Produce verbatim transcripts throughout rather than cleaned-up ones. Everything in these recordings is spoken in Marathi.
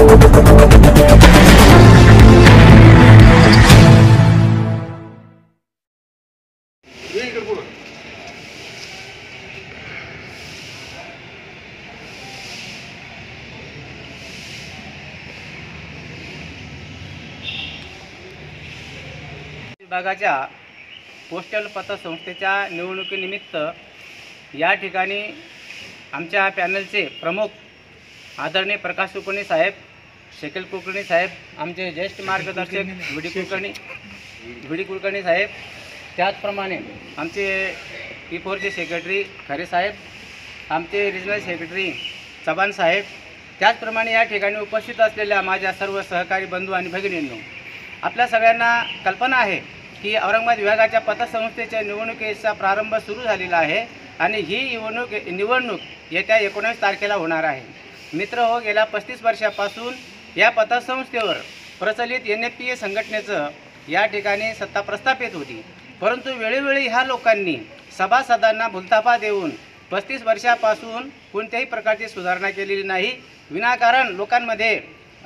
विभागाच्या पोस्टल पतसंस्थेच्या निवडणुकीनिमित्त या ठिकाणी आमच्या पॅनलचे प्रमुख आदरणीय प्रकाश कुलकर्णी साहेब, शकील कुलकर्णी साहेब, आमचे ज्येष्ठ मार्गदर्शक V D Kulkarni V D Kulkarni साहेब, त्याचप्रमाणे आमचे पी फोरचे सेक्रेटरी खरे साहेब, आमचे रिजनल सेक्रेटरी चव्हाण साहेब, त्याचप्रमाणे या ठिकाणी उपस्थित असलेल्या माझ्या सर्व सहकारी बंधू आणि भगिनींनो, आपल्या सगळ्यांना कल्पना आहे की औरंगाबाद विभागाच्या पतसंस्थेच्या निवडणुकीचा प्रारंभ सुरू झालेला आहे आणि ही निवडणूक निवडणूक येत्या एकोणीस तारखेला होणार आहे. मित्र हो, गेल्या पस्तीस वर्षापासून या पतसंस्थेवर प्रचलित एन एफ पी ए संघटनेचं या ठिकाणी सत्ता प्रस्थापित होती, परंतु वेळोवेळी ह्या लोकांनी सभासदांना भुलथापा देऊन पस्तीस वर्षापासून कोणत्याही प्रकारची सुधारणा केलेली नाही. विनाकारण लोकांमध्ये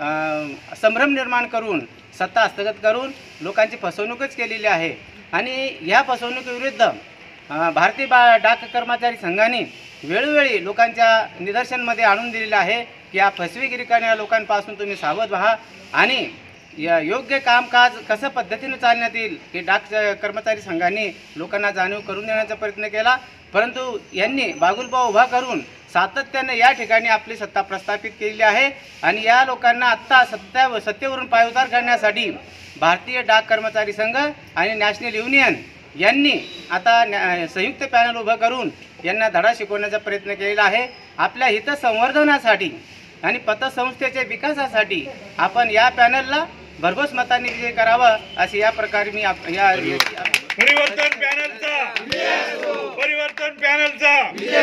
संभ्रम निर्माण करून सत्ता हस्तगत करून लोकांची फसवणूकच केलेली आहे. आणि ह्या फसवणुकीविरुद्ध भारतीय बा डाक कर्मचारी संघाने वेळोवेळी लोकांच्या निदर्शनमध्ये आणून दिलेलं आहे की या फसवेगिरी करणाऱ्या लोकांपासून तुम्ही सावध व्हा आणि योग्य कामकाज कसं पद्धतीने चालण्यात येईल हे डाक कर्मचारी संघाने लोकांना जाणीव करून देण्याचा प्रयत्न केला, परंतु यांनी बागुलबा उभा करून सातत्याने या ठिकाणी आपली सत्ता प्रस्थापित केलेली आहे. आणि या लोकांना आत्ता सत्ता सत्तेवरून पायउतार करण्यासाठी भारतीय डाक कर्मचारी संघ आणि नॅशनल युनियन यांनी आता संयुक्त पॅनल उभं करून यांना धडा शिकवण्याचा प्रयत्न केलेला आहे. आपल्या हितसंवर्धनासाठी आणि पतसंस्थेच्या विकासासाठी आपण या पॅनलला भरघोस मतांनी विजय करावा अशी या प्रकारे मी या परिवर्तन पॅनलचा परिवर्तन पॅनलचा